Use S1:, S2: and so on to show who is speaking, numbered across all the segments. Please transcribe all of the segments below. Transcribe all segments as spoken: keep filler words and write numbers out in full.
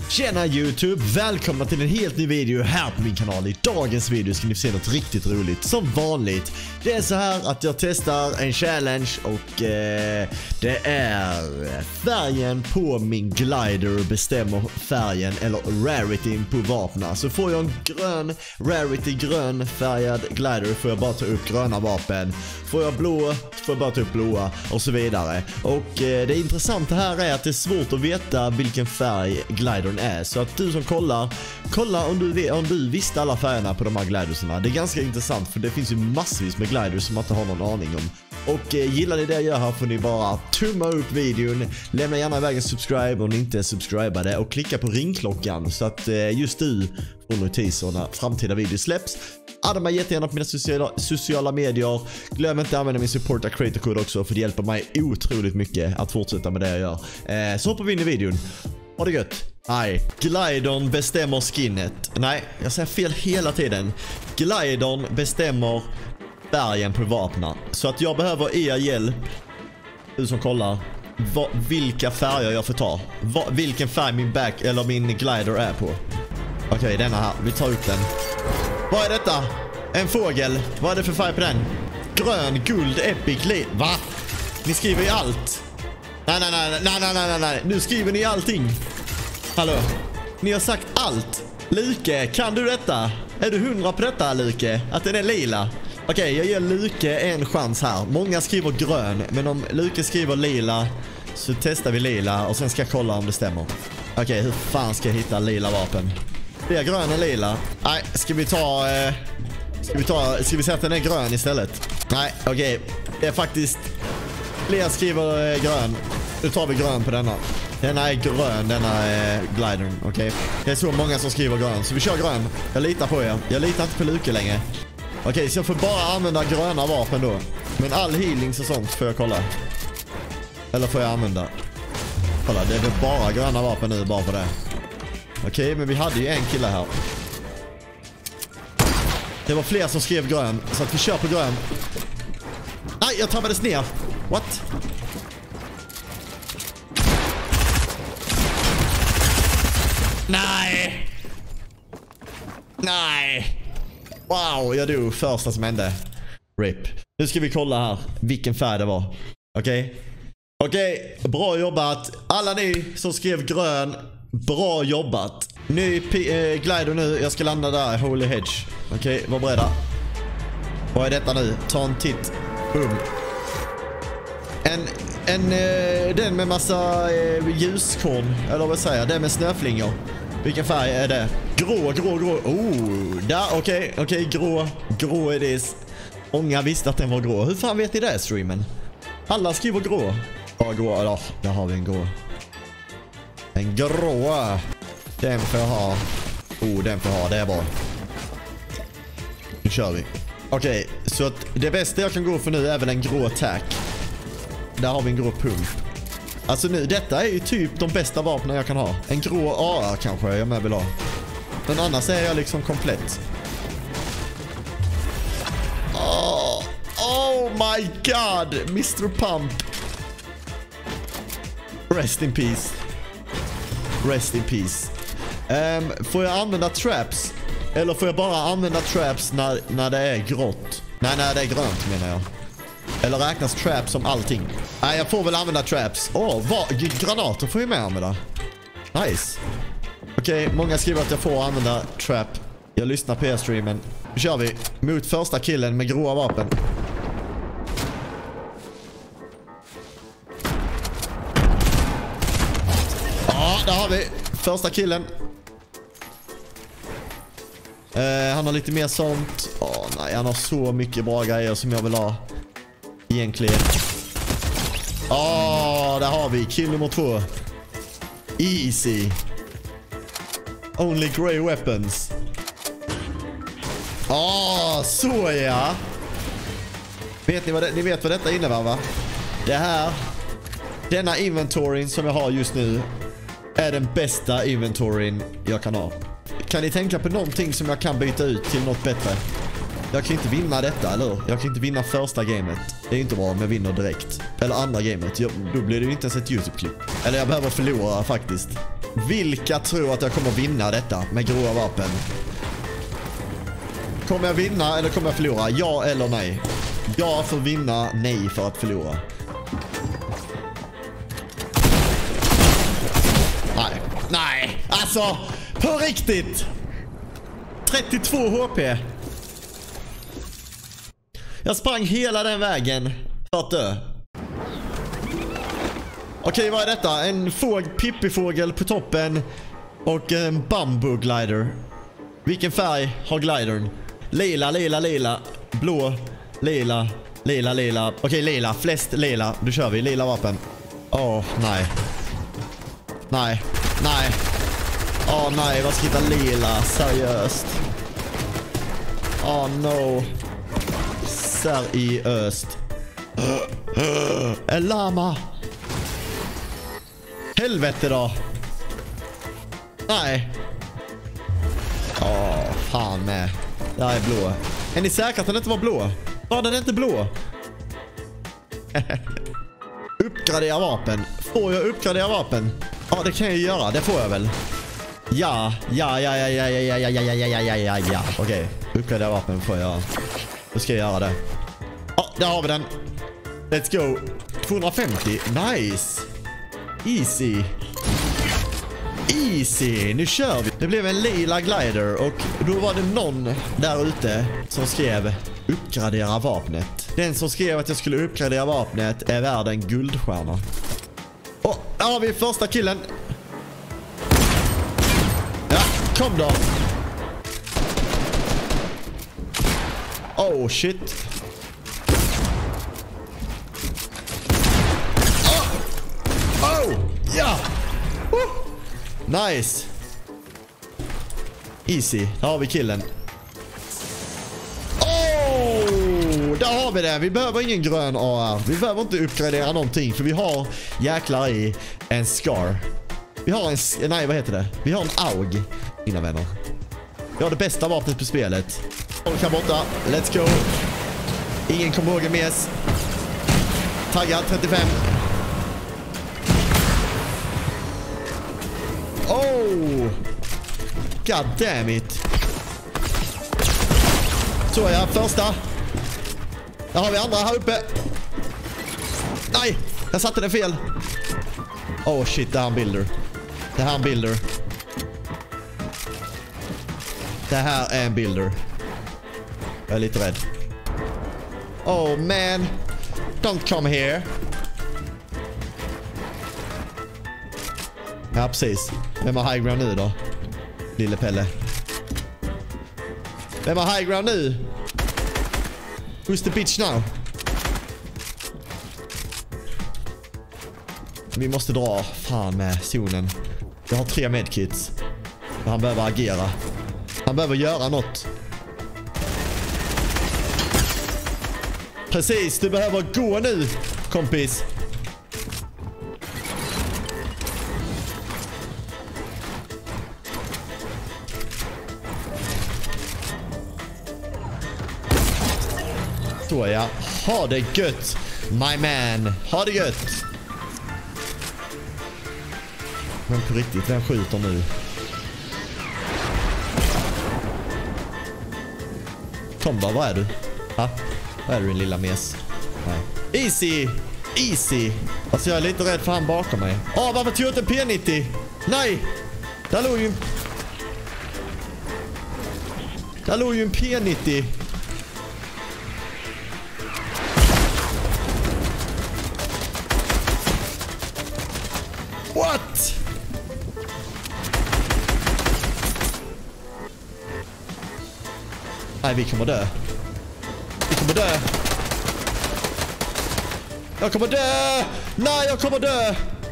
S1: Tjena YouTube, välkomna till en helt ny video här på min kanal. I dagens video ska ni få se något riktigt roligt. Som vanligt, det är så här att jag testar en challenge och eh, det är färgen på min glider bestämmer färgen eller rarityn på vapnen. Så får jag en grön rarity, grön färgad glider får jag bara ta upp gröna vapen. Får jag blå får jag bara ta upp blåa och så vidare. Och eh, det intressanta här är att det är svårt att veta vilken färg glidern är. Så att du som kollar, kolla om du, vet, om du visste alla färgerna på de här gliderserna. Det är ganska intressant för det finns ju massvis med gliders som man inte har någon aning om. Och eh, gillar ni det jag gör här får ni bara tumma upp videon. Lämna gärna iväg en subscribe om ni inte är subscribade. Och klicka på ringklockan så att eh, just du får notiser när framtida videor släpps. Adda mig jättegärna på mina sociala, sociala medier. Glöm inte att använda min supporta creator code också, för det hjälper mig otroligt mycket att fortsätta med det jag gör. Eh, så hoppar vi in i videon. Ha det gött. Nej, glidern bestämmer skinnet. Nej, jag säger fel hela tiden. Glidern bestämmer färgen på vapnen. Så att jag behöver er hjälp. Du som kollar. Va, vilka färger jag får ta. Va, vilken färg min back eller min glider är på. Okej, okay, denna här. Vi tar upp den. Vad är detta? En fågel. Vad är det för färg på den? Grön, guld, epic, le... Va? Ni skriver ju allt. Nej, nej, nej, nej, nej, nej, nej. Nu skriver ni allting. Hallå? Ni har sagt allt. Luke, kan du detta? Är du hundra på detta, Luke? Att den är lila? Okej, okay, jag ger Luke en chans här. Många skriver grön, men om Luke skriver lila så testar vi lila och sen ska jag kolla om det stämmer. Okej, okay, hur fan ska jag hitta lila vapen? Det är grön och lila. Nej, ska vi ta... Eh, ska vi ta... Ska vi säga att den är grön istället? Nej, okej. Okay. Det är faktiskt... Fler skriver eh, grön. Nu tar vi grön på denna. Denna är grön, denna eh, glidern. Okej. Okay. Det är så många som skriver grön. Så vi kör grön. Jag litar på er. Jag litar inte på Luke längre. Okej, okay, så jag får bara använda gröna vapen då. Men all healings och sånt får jag kolla. Eller får jag använda? Kolla, det är väl bara gröna vapen nu bara för det. Okej, okay, men vi hade ju en kille här. Det var fler som skrev grön, så att vi kör på grön. Nej, jag tappades ner. What? Nej. Nej. Wow, jag dog första som hände. Rip. Nu ska vi kolla här vilken färg det var. Okej. Okay. Okej, okay, bra jobbat. Alla ni som skrev grön, bra jobbat. Ny äh, glider nu. Jag ska landa där, Holy Hedge. Okej, okay, var beredda. Vad är detta nu? Ta en titt. Boom. En, en äh, den med massa äh, ljuskorn. Eller vad säger jag? Den med snöflingor. Vilken färg är det? Grå, grå, grå. Oh, där, okej, okay, okej, okay, grå. Grå är det. Många visste att den var grå. Hur fan vet ni det, streamen? Alla skriver grå. Ja, grå. Ja, där har vi en grå. En grå. Den får jag ha. Oh, den får jag ha. Det är bra. Nu kör vi. Okej, okay, så att det bästa jag kan gå för nu är väl en grå attack. Där har vi en grå pump. Alltså nu, detta är ju typ de bästa vapnen jag kan ha. En grå A R kanske jag med vill ha. Men annars är jag liksom komplett. Oh, oh my god, mister Pump. Rest in peace. Rest in peace. Um, får jag använda traps? Eller får jag bara använda traps när, när det är grått? Nej, när det är grönt menar jag. Eller räknas traps som allting? Nej, jag får väl använda traps. Åh, oh, vad? Granater får jag med använda. Nice. Okej, okay, många skriver att jag får använda trap. Jag lyssnar på er streamen. Nu kör vi mot första killen med gråa vapen. Ja, där har vi första killen. Uh, han har lite mer sånt. Åh oh, nej, han har så mycket bra grejer som jag vill ha. Egentligen. Åh, oh, där har vi kill nummer två. Easy. Only grey weapons. Åh, oh, så ja. Vet ni vad det, ni vet vad detta innebär, va? Det här, denna inventoryn som jag har just nu är den bästa inventoryn jag kan ha. Kan ni tänka på någonting som jag kan byta ut till något bättre? Jag kan inte vinna detta, eller? Jag kan inte vinna första gamet. Det är inte bra om jag vinner direkt. Eller andra gamet. Jag, då blir det ju inte ens ett YouTube-klipp. Eller jag behöver förlora faktiskt. Vilka tror att jag kommer vinna detta med grova vapen? Kommer jag vinna eller kommer jag förlora? Ja eller nej? Ja för vinna, nej för att förlora. Nej, nej, alltså på riktigt. trettiotvå H P. Jag sprang hela den vägen för att dö. Okej, vad är detta? En fåg, pippifågel på toppen och en bamboo glider. Vilken färg har glidern? Lila, lila, lila, blå, lila, lila, lila. Okej, lila, flest lila. Då kör vi, lila vapen. Åh, oh, nej. Nej, nej. Åh oh, nej, vad ska hitta lila? Seriöst. Åh oh, no. Seriöst. En lama. Helvete då. Nej. Åh, oh, fan med. Det här är blå. Är ni säkra att den inte var blå? Ja, den är inte blå. Uppgradera vapen. Får jag uppgradera vapen? Ja, det kan jag göra. Det får jag väl. Ja, ja, ja, ja, ja, ja, ja, ja, ja, ja, ja, ja, ja. Okej, uppgradera vapen får jag. Då ska jag göra det. Ja, där har vi den. Let's go. tvåhundrafemtio. Nice. Easy. Easy. Nu kör vi. Det blev en lila glider och då var det någon där ute som skrev uppgradera vapnet. Den som skrev att jag skulle uppgradera vapnet är värd en guldstjärna. Och där har vi första killen. Ja, kom då. Oh shit. Oh, oh ja. Uh. Nice. Easy. Där har vi killen. Oh, där har vi det. Vi behöver ingen grön A R. Vi behöver inte uppgradera någonting för vi har jäklar i en Scar. Vi har en... Nej, vad heter det? Vi har en A U G, mina vänner. Vi har det bästa vapnet på spelet. Folk här borta. Let's go. Ingen kommer ihåg en mes. Taggad trettiofem. Oh! God damn it. Så jag första. Där har vi andra här uppe. Nej, jag satte den fel. Oh shit, det här är en builder. Det här är en builder. Det här är en builder. Jag är lite rädd. Oh man. Don't come here. Ja, precis. Vem har high ground nu då? Lille Pelle. Vem har high ground nu? Who's the bitch now? Vi måste dra fan med zonen. Jag har tre medkits. Han behöver agera. Han behöver göra något. Precis, du behöver gå nu, kompis. Så ja, ha det gött, my man. Ha det gött. Men på riktigt, vem skjuter nu? Kom då, vad är du? Ha? Vad är du, din lilla mes? Nej. Easy! Easy! Alltså jag är lite rädd för han bakom mig. Åh, oh, varför tog jag inte P nittio? Nej! Där låg ju... Där låg ju en P nittio. What? Nej, vi kommer dö. Vi kommer dö. Jag kommer dö. Nej, jag kommer dö.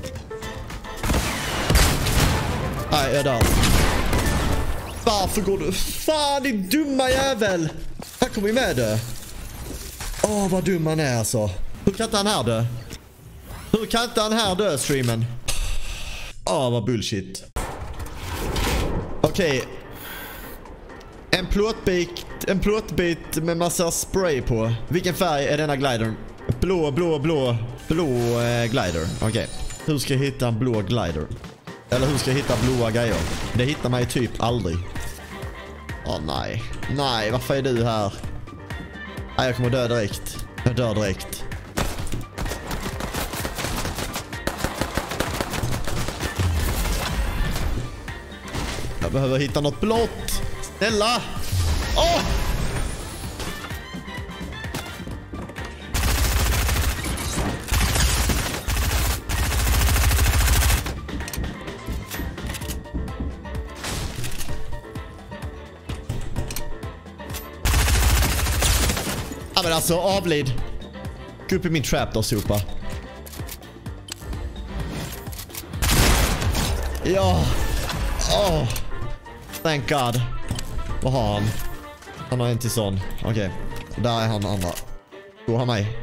S1: Nej, jag dör. Varför går du? Fan, din dumma jävel. Här kommer vi med dö. Åh, vad dum han är alltså. Hur kan inte han här dö? Hur kan inte han här dö, streamen? Åh, vad bullshit. Okej. Okay. En plåtbit, en plåtbit med massa spray på. Vilken färg är denna glidern? Blå, blå, blå, blå eh, glider. Okej. Okay. Hur ska jag hitta en blå glider? Eller hur ska jag hitta blåa grejer? Det hittar man ju typ aldrig. Åh nej. Nej, varför är du här? Nej, jag kommer dö direkt. Jag dör direkt. Jag behöver hitta något blått. Snälla! Åh! Ja, men alltså, avlid. Gå upp i min trap då, sopa. Ja. Oh. Thank God. Vad har han? Han har en till sån. Okej. Okay. Där är han andra. Går han mig?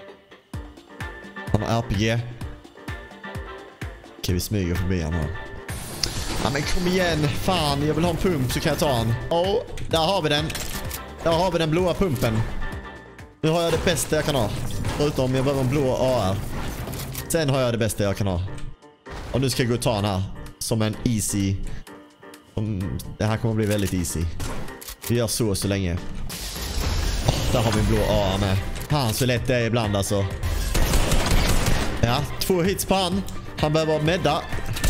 S1: Han har R P G. Okej, okay, vi smyger förbi han här. Ja, men kom igen. Fan, jag vill ha en pump så kan jag ta han. Åh, oh, där har vi den. Där har vi den blåa pumpen. Nu har jag det bästa jag kan ha. Förutom jag behöver en blå A R. Sen har jag det bästa jag kan ha. Och nu ska jag gå och ta den här. Som en easy. Det här kommer bli väldigt easy. Vi gör så så länge. Oh, där har vi en blå A R med. Han så lätt det är ibland alltså. Ja, två hits på han. Han behöver medda.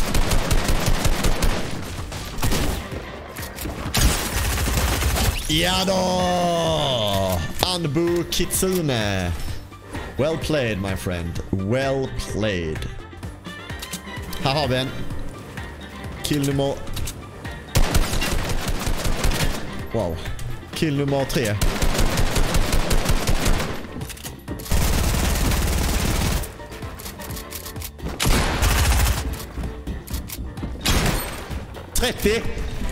S1: Ja då! Anbu Kitsune. Well played my friend. Well played. Här har vi en. Kill nummer... Wow. Kill nummer tre. trettio.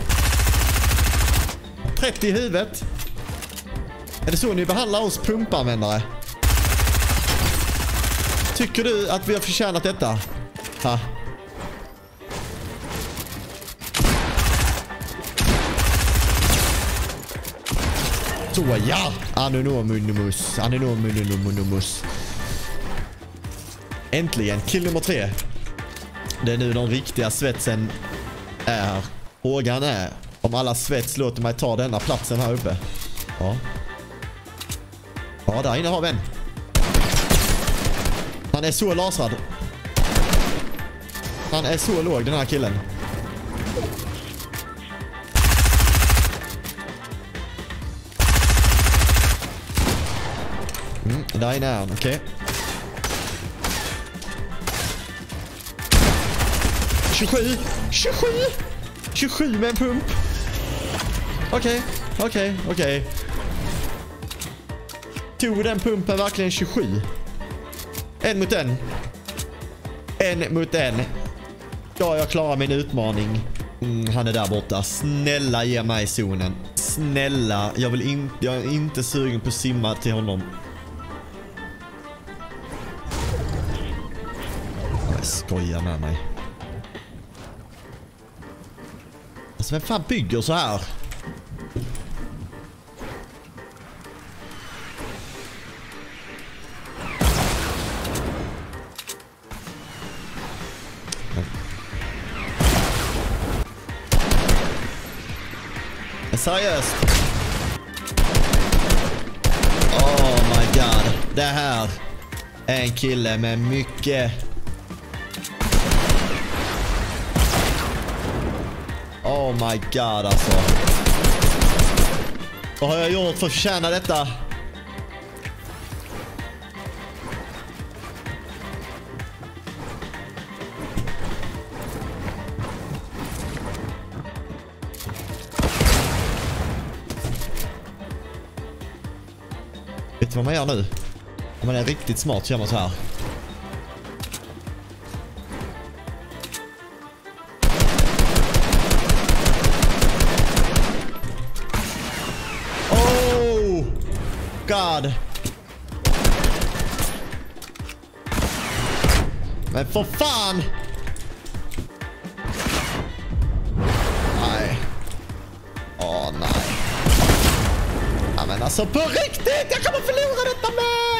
S1: trettio i huvudet. Är det så ni behandlar oss pumpanvändare? Tycker du att vi har förtjänat detta? Ha. Så ja. Anonymous. Anonymous. Äntligen. Kill nummer tre. Det är nu de riktiga svetsen är här. Frågan är om alla svets låter mig ta denna platsen här uppe. Ja. Ja, där inne har vi en. Han är så lasrad. Han är så låg, den här killen. Mm, där inne är han, okej. Okay. tjugosju! tjugosju! tjugosju med en pump. Okej, okay, okej, okay, okej. Okay. Tog den pumpen verkligen tjugosju? En mot en. En mot en. Ja, jag klarar min utmaning. Mm, han är där borta. Snälla ge mig zonen. Snälla, jag vill in, jag är inte sugen på att simma till honom. Jag skojar med mig. Alltså, vem fan bygger så här? Seriöst. Oh my god. Det här är en kille med mycket. Oh my god alltså. Vad har jag gjort för att förtjäna detta? Vet du vad man gör nu? Om man är riktigt smart så gör man så här. Oh! God! Men för fan! Nej. Åh nej. Ja, men alltså på riktigt! Jag kommer förlora detta med!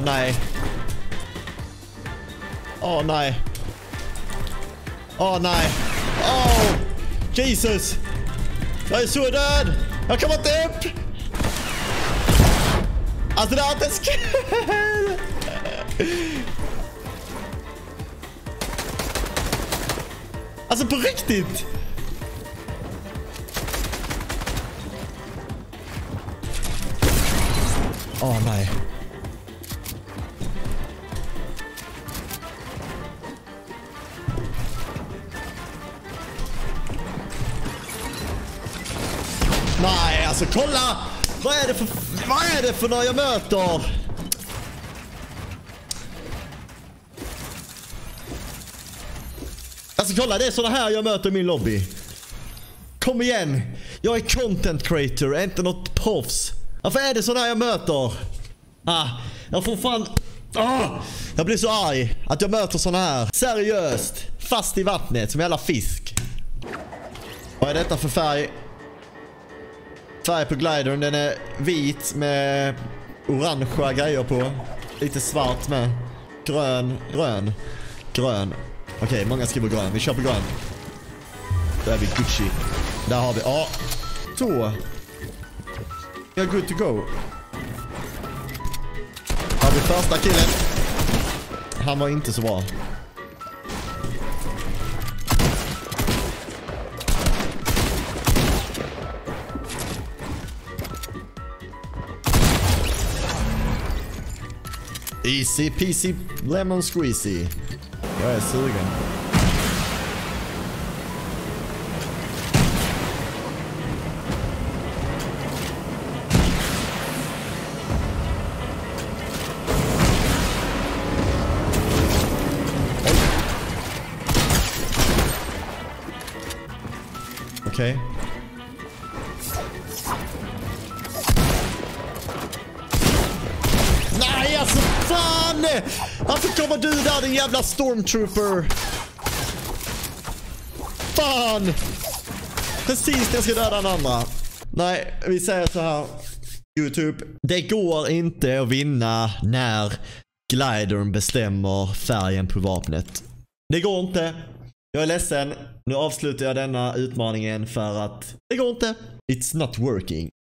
S1: nej. Åh nej. Åh nej. Åh! Jesus! Jag är så död! Jag kommer inte upp! Alltså det är inte skräll! Alltså på riktigt! Åh oh, nej. Nej, alltså kolla! Vad är det för vad är det för några jag möter? Alltså kolla, det är såna här jag möter i min lobby. Kom igen. Jag är content creator, inte något proffs. Varför är det såna här jag möter? Ah, jag får fan ah, jag blir så arg att jag möter såna här. Seriöst, fast i vattnet som jävla fisk. Vad är detta för färg? Färg på glidern, den är vit med orangea grejer på. Lite svart med. Grön, grön, grön. Okej, okay, många skriver grön. Vi kör på grön. Där är vi Gucci. Där har vi, ja. Så. Jag är good to go. Har vi första killen. Han var inte så bra. Easy peasy lemon squeezy. Jag är sugen. Okej. Okay. Nej, alltså fan! Varför kommer du där, din jävla stormtrooper? Fan! Precis när jag ska döda den andra. Nej, vi säger så här. YouTube. Det går inte att vinna när glidern bestämmer färgen på vapnet. Det går inte. Jag är ledsen. Nu avslutar jag denna utmaningen för att det går inte. It's not working.